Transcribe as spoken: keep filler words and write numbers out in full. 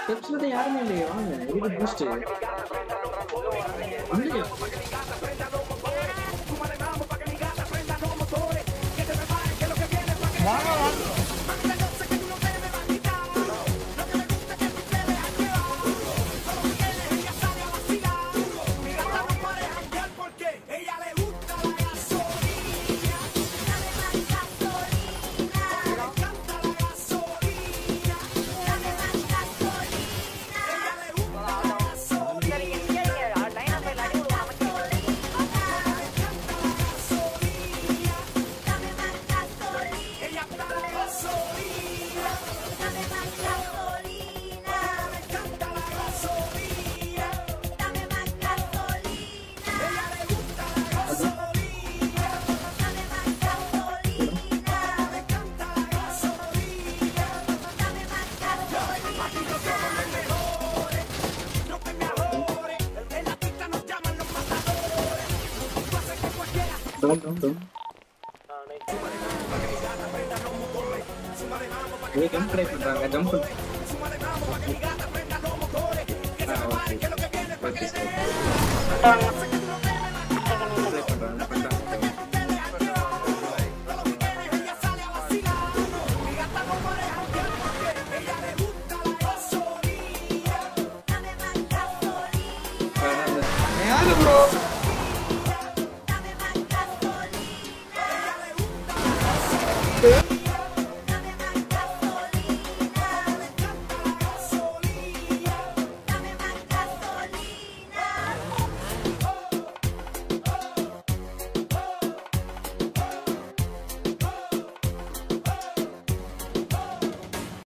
Steps யாருமே இல்லையே வாங்க இது பூஸ்ட் இல்லையா வாங்க வாங்க Don't, don't, don't. ये जंप ट्राई कर रहा है जंप यार ब्रो